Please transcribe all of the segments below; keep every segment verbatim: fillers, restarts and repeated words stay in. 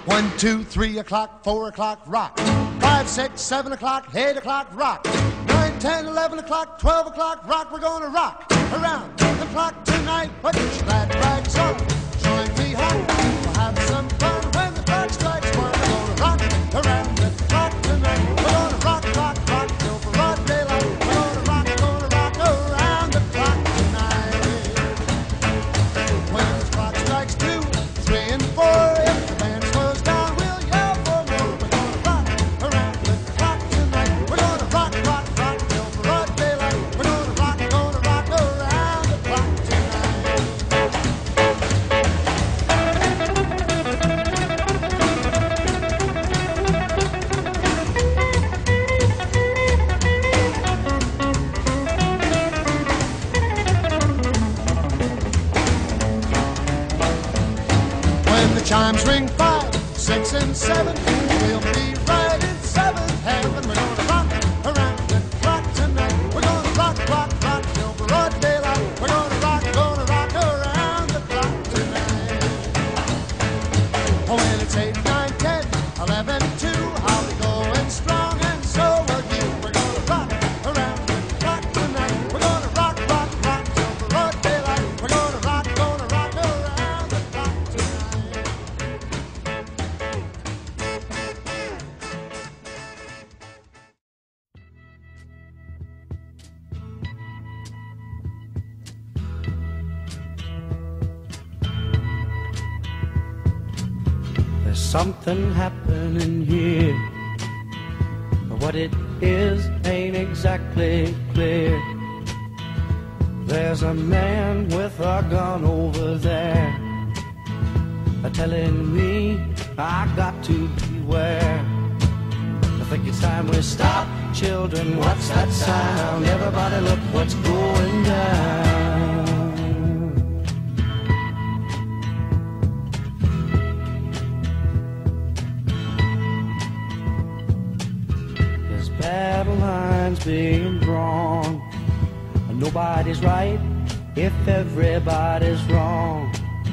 One, two, three o'clock, four o'clock, rock. Five, six, seven o'clock, eight o'clock, rock. Nine, ten, eleven o'clock, twelve o'clock, rock. We're gonna rock around the clock tonight. Put your glad rags on, join me home. We'll have some fun when the clock strikes one. We're gonna rock around the clock tonight. We're gonna rock, rock, rock till broad daylight. We're gonna rock, gonna rock around the clock tonight. When the clock strikes two, three, and four, if the band slows down, we'll yell for more. We're gonna rock around the clock tonight. We're gonna rock, rock, rock till broad daylight. We're gonna rock, gonna rock around the clock tonight. When the chimes ring five, six, and seven, we'll be right in seventh heaven. We're gonna rock around the clock tonight. We're gonna rock, rock, rock till broad daylight. We're gonna rock, gonna rock around the clock tonight. Oh, when it's eight, nine, ten, eleven, two, I'll be going strong, and so will you. We're gonna rock around the clock tonight. We're gonna rock, rock, rock till broad daylight. We're gonna rock, gonna rock around the clock tonight. There's something happening here, but what it is ain't exactly clear. There's a man with a gun over there, a telling me I got to beware. I think it's time we stop, children. What's that sound? Everybody look what's going down. There's battle lines being drawn, and nobody's right if everybody's wrong.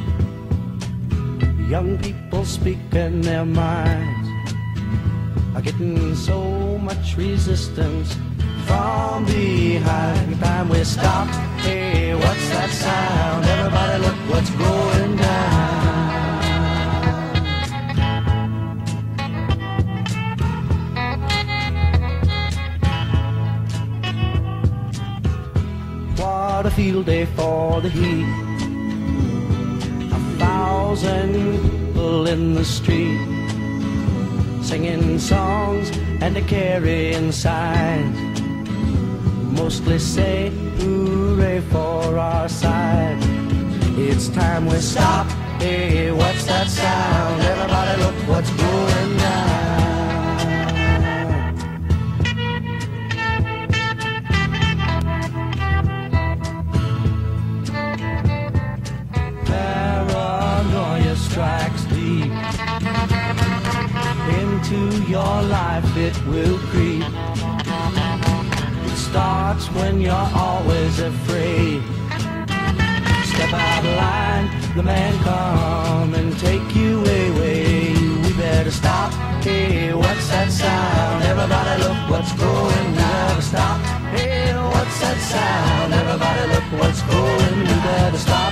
Young people speaking their minds are getting so much resistance from behind. Time we stop. Hey, what's that sound? Everybody look what's going down. What a field day for the heat. A thousand people in the street, singing songs and a carrying signs, mostly say hooray for our side. It's time we stop. Hey, what's that sound? Everybody look what's going down. Paranoia strikes deep into your life, it will creep. It starts when you're always afraid. Step out of line, the man come and take you away. We better stop. Hey, what's that sound? Everybody look what's going down. Stop. Hey, what's that sound? Everybody look what's going. We better stop.